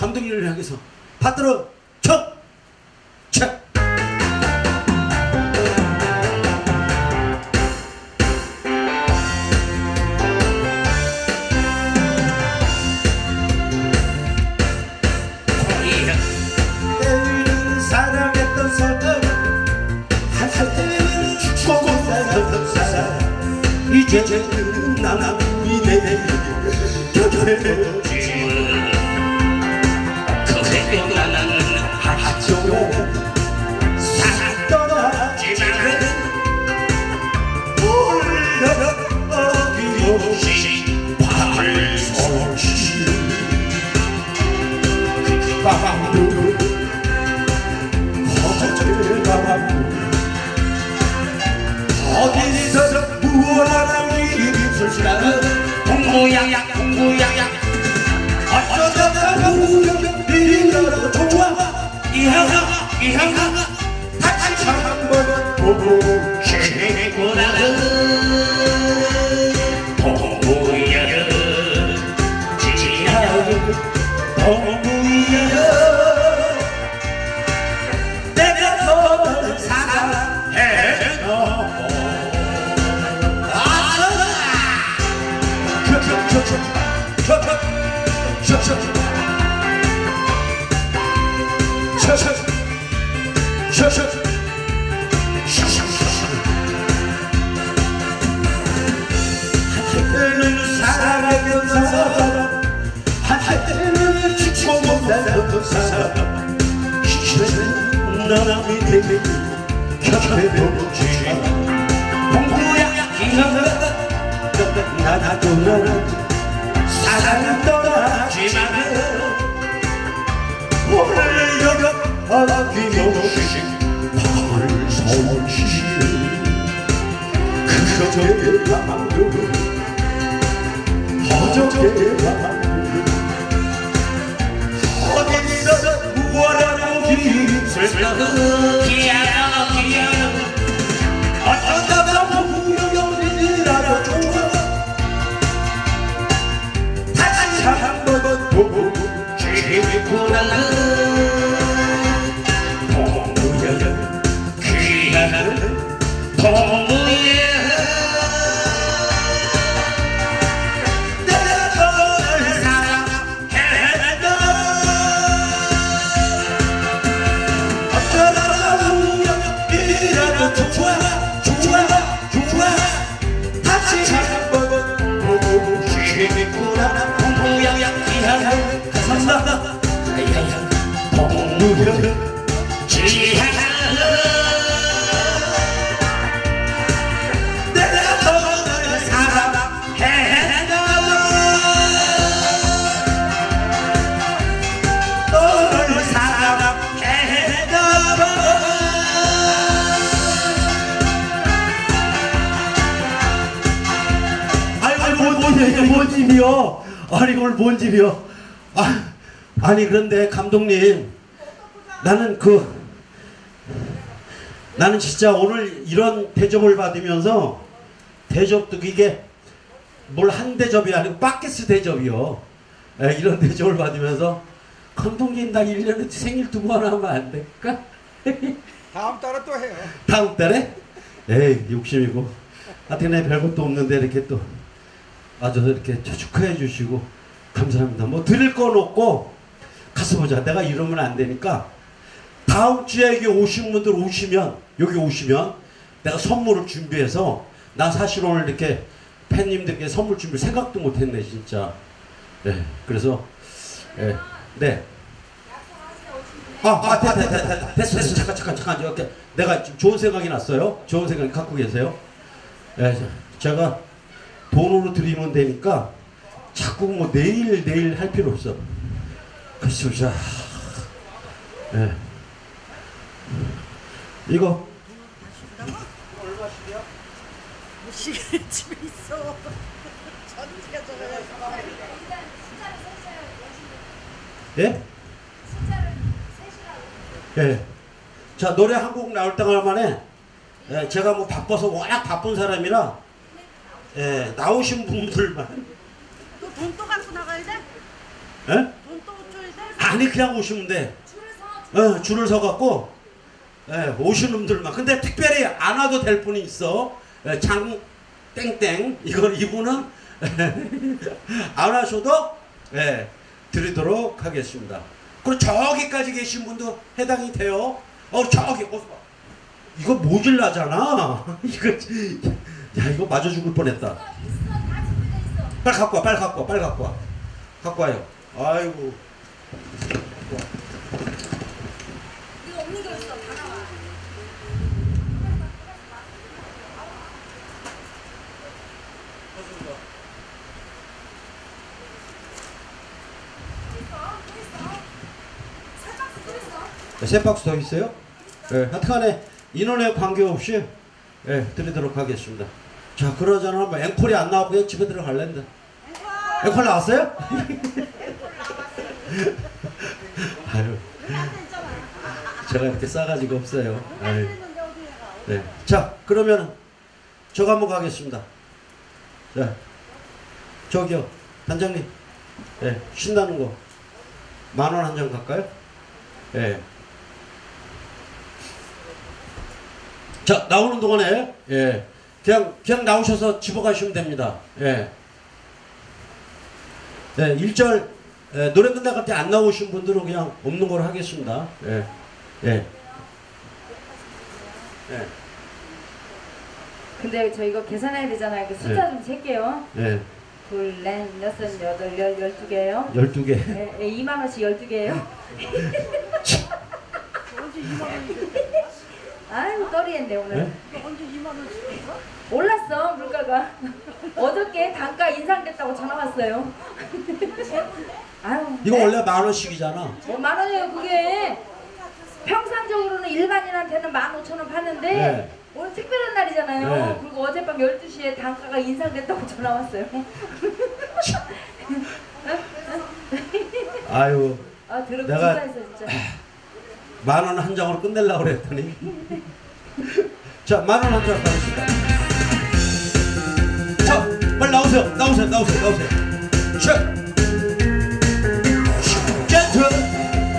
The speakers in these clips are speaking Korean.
감독님을 향해서 받들어 쳐! 쳐! 사랑했던 사람 한때는 죽고 살던 사람 이제는 나는 내 곁에 없지만 그래도 나는 한쪽에 살았더라지만 몰라 어김없이 밤을 설치는 그 밤도 어디서 무엇하는 일이 있을까 공부야야 공부야야 어쩌다가 공부야야 좋아 이형아 다시 한번 보고 싶구나 공부야야 지야 공부야야 한때는 사랑했던 사람 한때는 죽고 못 살던 사람 이제는 나는 내 곁에 없지만 공부야 기억나 나도 너는 사랑은 떠나지만 오늘 여겨 어김없이 밤을 설치는 그저의 밤들 어저의 밤들 어디서 무엇하는 길이 있을까 기억 어쩌다가 무용이라도 좋아 다시 한번 보고 싶구나 동무야 귀한 동무야 내가 너를 사랑했다 어쩌다가 무용이라도 좋아 다시 한번 보고 싶구나 동무야 귀한 감사합니다. 동무야 지하 내가 너를 사랑했나 너를 사랑했나 아이고 뭔 집이요? 아니 이걸 뭔 집이요? 아니 그런데 감독님 나는 진짜 오늘 이런 대접을 받으면서 대접도 이게 뭘 한 대접이 아니고 바켓스 대접이요. 이런 대접을 받으면서 감독님 나 1년에 생일 2번 하면 안 될까? 다음 달에 또 해요. 다음 달에? 에이 욕심이고 하여튼 내 별것도 없는데 이렇게 또 와줘서 이렇게 축하해 주시고 감사합니다. 뭐 드릴 건 없고 가서 보자. 내가 이러면 안 되니까 다음 주에 여기 오신 분들 여기 오시면 내가 선물을 준비해서 나 사실 오늘 이렇게 팬님들께 선물 준비 생각도 못했네 진짜. 네, 그래서 네. 됐어. 잠깐. 이렇게 내가 지금 좋은 생각이 났어요. 좋은 생각 갖고 계세요. 네, 제가 돈으로 드리면 되니까 자꾸 뭐 내일 할 필요 없어. 그래서 자, 네. 이거 얼마씩이야? 시계 집에 있어. 전지가 저거야. 예? 예. 자 노래 한 곡 나올 때만에 제가 뭐 바빠서 워낙 바쁜 사람이라 나오신 분들만. 돈 또 갖고 나가야 돼? 예? 돈 또 줘야 돼? 많이 그냥 오시면 돼. 줄을 서갖고 오시는 분들만. 근데 특별히 안 와도 될 분이 있어. 장 땡땡 이분은 안 하셔도 드리도록 하겠습니다. 그리고 저기까지 계신 분도 해당이 돼요. 저기 이거 모질라잖아. 이거 맞아 죽을 뻔했다. 빨리 갖고 와, 빨리 갖고 와, 빨리 갖고 와. 갖고 와요. 아이고. 이거 없는 게 어딨어. 다 나와. 세 박스 더 있어요? 하여튼간에 인원에 관계없이 드리도록 하겠습니다. 자, 그러잖아. 뭐 앵콜이 안 나오고 그냥 집에 들어갈랜다. 앵콜 나왔어요? 아유, 제가 이렇게 싸가지가 없어요. 아유. 네. 자, 그러면 저거 한번 가겠습니다. 자, 저기요, 단장님. 신나는 거. 10,000원 한 장 갈까요? 자, 나오는 동안에 그냥 나오셔서 집어가시면 됩니다. 1절 노래 끝나갈 때 안 나오신 분들은 그냥 없는 걸로 하겠습니다. 근데 저 이거 계산해야 되잖아요. 그 숫자 좀 셀게요. 둘, 넷, 여섯, 여덟, 12개예요. 12개. 2만원씩 12개예요. 아이고 떨리겠네 오늘. 언제 2만 원씩 줬어? 올랐어 물가가. 어저께 단가 인상됐다고 전화 왔어요. 아유. 이거 원래 10,000원씩이잖아. 10,000원이에요 그게. 평상적으로는 일반인한테는 15,000원 파는데 오늘 특별한 날이잖아요. 그리고 어젯밤 12시에 단가가 인상됐다고 전화 왔어요. 아유. 들어 내가 진짜했어 진짜. 10,000원 한 장으로 끝내려고 그랬더니. 자, 10,000원 한 장 가겠습니다. 자, 빨리 나오세요. 나오세요. 자, 젠틀.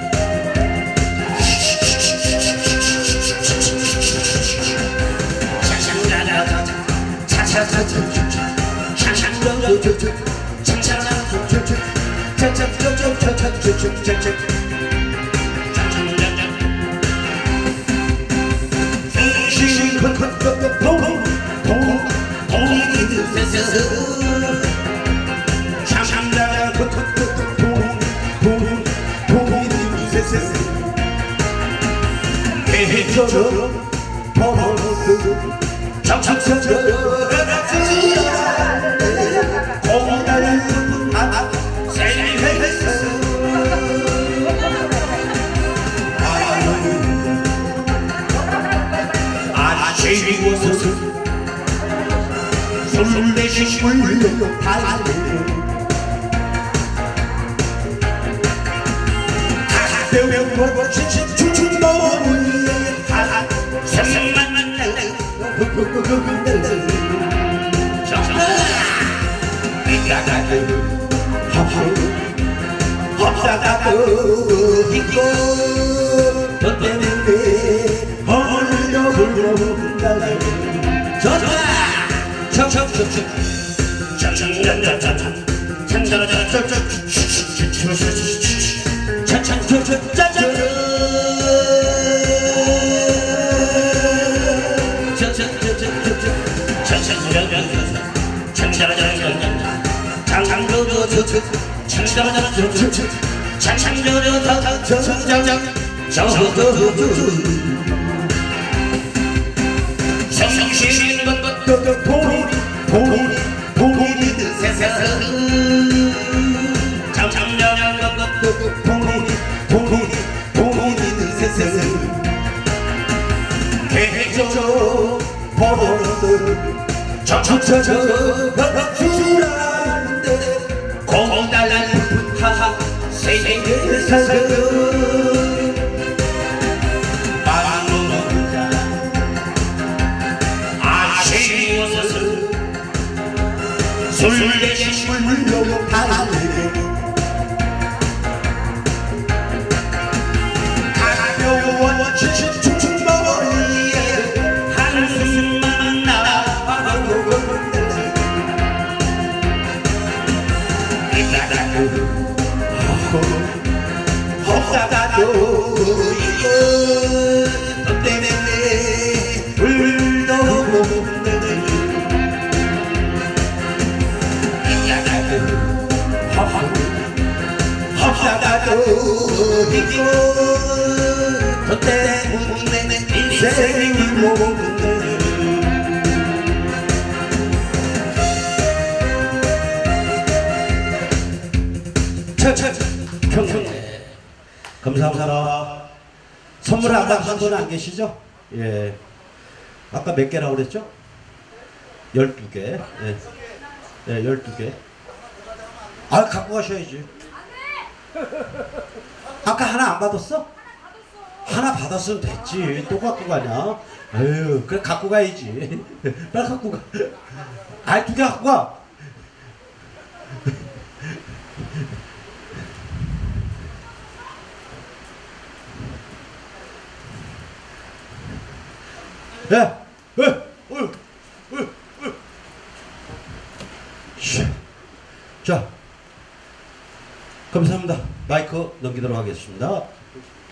술 대신 물로 달고 배우고 춤춘 몸을 생각만 합사가도 있고 너 때문에 오늘도 불러온다 좋다 성실인 것도 돈이 세상 장장한 것도 돈이 세상 계속 벌어도 저주라는데 고달란 하하 세상을 술 대신 물로 달래 없다가도 있고 너 때문에 울도 없는 없다가도 있고 너 때문에 인생이 없는 평생 감사합니다. 선물 안 받으신 분 안 계시죠? 예. 아까 몇 개라고 그랬죠? 12개. 예. 예, 12개. 아, 갖고 가셔야지. 아까 하나 안 받았어? 하나 받았으면 됐지. 또 갖고 가냐? 에휴, 그래 갖고 가야지. 빨리 갖고 가. 아이, 2개 갖고 가. 야, 자, 감사합니다. 마이크 넘기도록 하겠습니다.